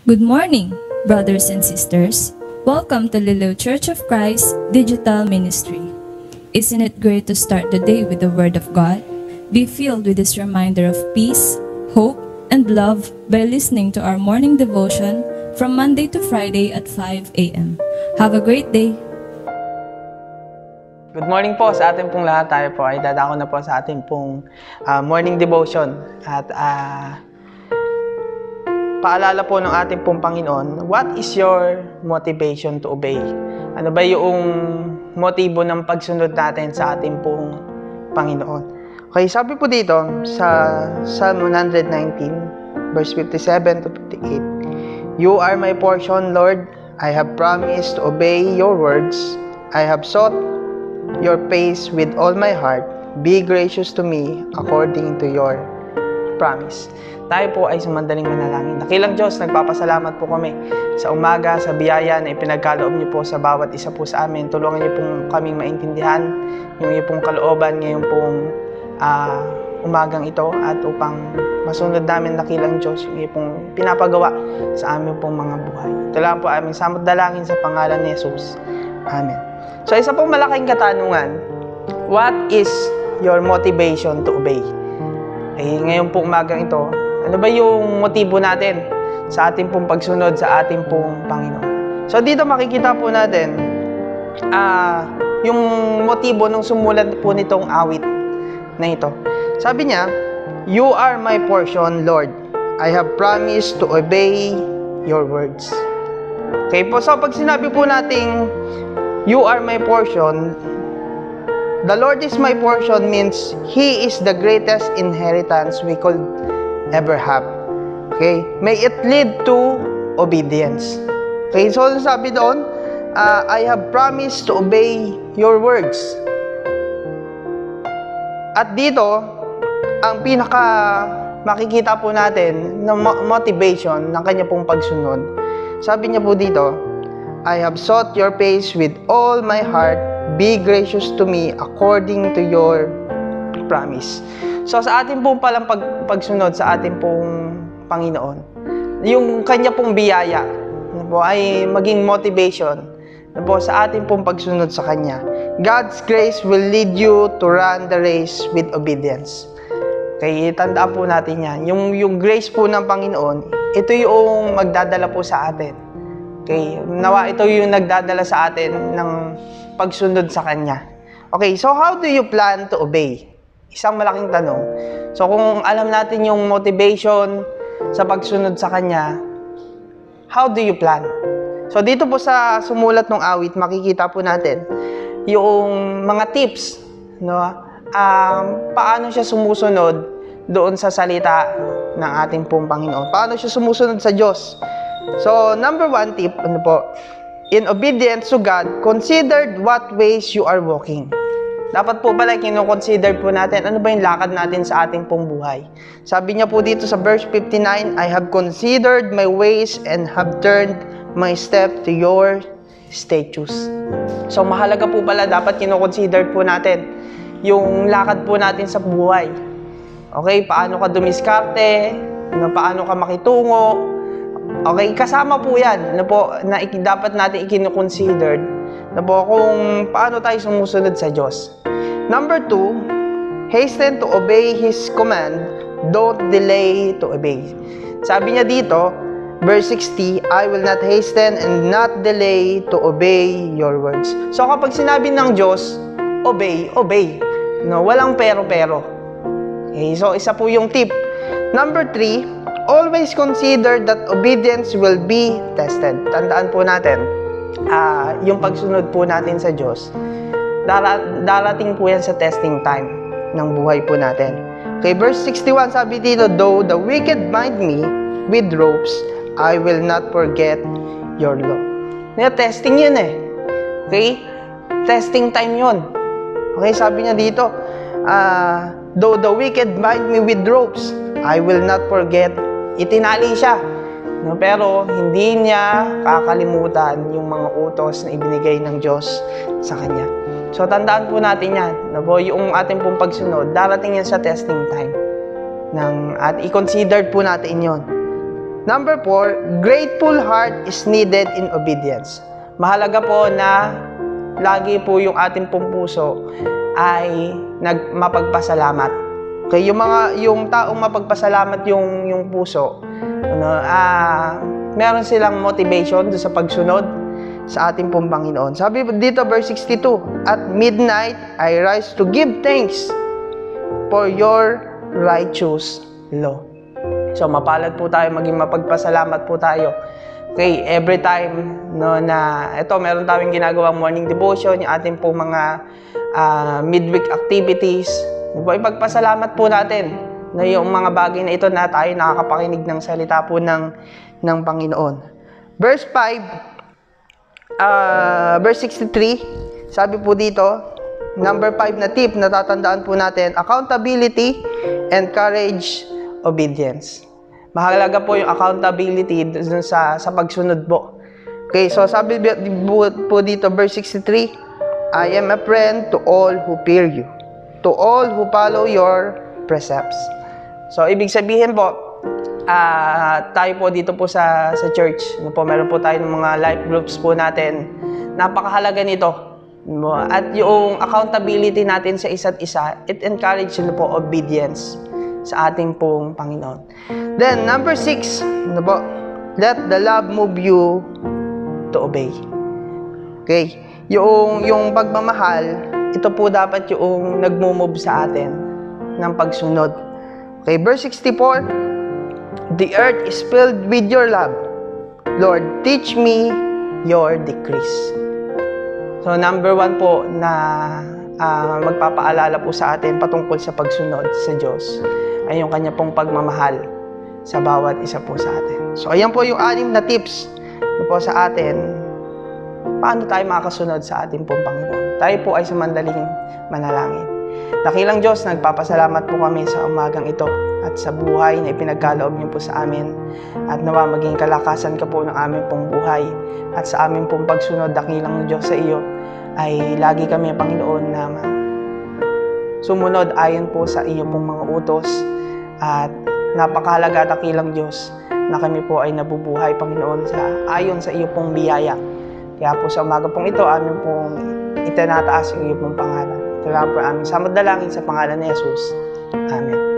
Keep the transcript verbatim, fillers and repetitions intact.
Good morning, brothers and sisters. Welcome to Lilo Church of Christ Digital Ministry. Isn't it great to start the day with the Word of God? Be filled with this reminder of peace, hope, and love by listening to our morning devotion from Monday to Friday at five a m Have a great day! Good morning po sa ating pong lahat. Tayo po ay dadako na po sa ating pong uh, morning devotion. At uh, paalala po ng ating pong Panginoon, what is your motivation to obey? Ano ba yung motibo ng pagsunod natin sa ating pong Panginoon? Okay, sabi po dito sa Psalm one nineteen, verse fifty-seven to fifty-eight, You are my portion, Lord. I have promised to obey your words. I have sought your face with all my heart. Be gracious to me according to your promise. Tayo po ay sumandaling manalangin. Dakilang Diyos, nagpapasalamat po kami sa umaga, sa biyaya na ipinagkaloob niyo po sa bawat isa po sa amin. Tulungan niyo pong kaming maintindihan yung iyong pong kalooban ngayon pong uh, umagang ito at upang masunod namin, dakilang Diyos, yung iyong pong pinapagawa sa amin pong mga buhay. Ito lang po aming samot dalangin sa pangalan ni Jesus. Amen. So, isa pong malaking katanungan, what is your motivation to obey? Eh, ngayon pong umagang ito, ano ba yung motibo natin sa ating pong pagsunod sa ating pong Panginoon? So, dito makikita po natin uh, yung motibo nung sumulat po nitong awit na ito. Sabi niya, You are my portion, Lord. I have promised to obey your words. Okay po, so pag sinabi po nating You are my portion, the Lord is my portion means He is the greatest inheritance we could ever have. Okay? May it lead to obedience. Okay? So, sabi doon, uh, I have promised to obey your words. At dito, ang pinaka makikita po natin na motivation ng kanya pong pagsunod, sabi niya po dito, I have sought your face with all my heart. Be gracious to me according to your promise. So, sa ating pong palang pag, pagsunod sa ating pong Panginoon, yung kanya pong biyaya ano po, ay maging motivation ano po, sa ating pong pagsunod sa Kanya. God's grace will lead you to run the race with obedience. Okay, tandaan po natin yan. Yung, yung grace po ng Panginoon, ito yung magdadala po sa atin. Okay, nawa ito yung nagdadala sa atin ng pagsunod sa Kanya. Okay, so how do you plan to obey? Isang malaking tanong. So kung alam natin yung motivation sa pagsunod sa Kanya, how do you plan? So dito po sa sumulat ng awit, makikita po natin yung mga tips, no? Um, paano siya sumusunod doon sa salita ng ating pong Panginoon. Paano siya sumusunod sa Diyos. So, number one tip, ano po, in obedience to God, consider what ways you are walking. Dapat po pala, kino-consider po natin, ano ba yung lakad natin sa ating pong buhay. Sabi niya po dito sa verse fifty-nine, I have considered my ways and have turned my step to your statutes. So, mahalaga po pala, dapat kino-consider po natin yung lakad po natin sa buhay. Okay, paano ka dumiskarte, ano, paano ka makitungo. Okay, kasama po yan ano po, na dapat natin ikino-consider ano po, kung paano tayo sumusunod sa Diyos. Number two, hasten to obey His command, don't delay to obey. Sabi niya dito, verse sixty, I will not hasten and not delay to obey your words. So kapag sinabi ng Diyos, obey, obey. No, walang pero-pero. Okay, so isa po yung tip. Number three, always consider that obedience will be tested. Tandaan po natin, uh, yung pagsunod po natin sa Diyos, darating po yan sa testing time ng buhay po natin. Okay, verse sixty-one, sabi dito, though the wicked bind me with ropes, I will not forget your law. Kaya testing yun eh. Okay? Testing time yun. Okay, sabi niya dito, uh, though the wicked bind me with ropes, I will not forget. Itinali siya. No, pero hindi niya kakalimutan yung mga utos na ibinigay ng Diyos sa kanya. So, tandaan po natin yan. No, po, yung ating pong pagsunod, darating yan sa testing time. Ng, at i-consider po natin yon. Number four, grateful heart is needed in obedience. Mahalaga po na lagi po yung ating pong puso ay nag mapagpasalamat. Okay, yung mga yung taong mapagpasalamat yung yung puso, ano, ah, meron silang motivation sa pagsunod sa ating pong Panginoon. Sabi dito verse sixty-two, at midnight I rise to give thanks for your righteous law. So mapalad po tayo, maging mapagpasalamat po tayo. Okay, every time no na ito meron tayong ginagawang morning devotion, yung ating pong mga uh, midweek activities. Diba, ipagpasalamat po natin na yung mga bagay na ito na tayo nakakapakinig ng salita po ng ng Panginoon. Verse five, uh, verse sixty-three, sabi po dito, number five na tip na tatandaan po natin, accountability, encourage, obedience. Mahalaga po yung accountability dun sa, sa pagsunod po. Okay, so sabi po dito, verse sixty-three, I am a friend to all who fear you, to all who follow your precepts. So, ibig sabihin po, uh, tayo po dito po sa, sa church, ano po, meron po tayo ng mga life groups po natin. Napakahalaga nito. At yung accountability natin sa isa't isa, it encourages ano po, obedience sa ating pong Panginoon. Then, number six, ano po, let the love move you to obey. Okay? Yung, yung pagmamahal, ito po dapat yung nagmo-move sa atin ng pagsunod. Okay, verse sixty-four, the earth is filled with your love. Lord, teach me your decrees. So, number one po na uh, magpapaalala po sa atin patungkol sa pagsunod sa Diyos ay yung kanya pong pagmamahal sa bawat isa po sa atin. So, ayan po yung anim na tips na po sa atin paano tayo makakasunod sa ating pong Panginoon. Tayo po ay samandaling manalangin. Dakilang Diyos, nagpapasalamat po kami sa umagang ito at sa buhay na ipinagkaloob niyo po sa amin at nawa maging kalakasan ka po ng aming pong buhay at sa aming pong pagsunod, dakilang Diyos, sa iyo ay lagi kami, Panginoon, na sumunod ayon po sa iyo pong mga utos at napakahalaga, dakilang Diyos, na kami po ay nabubuhay, Panginoon, sa ayon sa iyo pong biyaya. Kaya po sa umaga pong ito, amin pong itinataas yung iyo pong pangalan. Ito lang po aming samadalangin sa pangalan ni Jesus. Amen.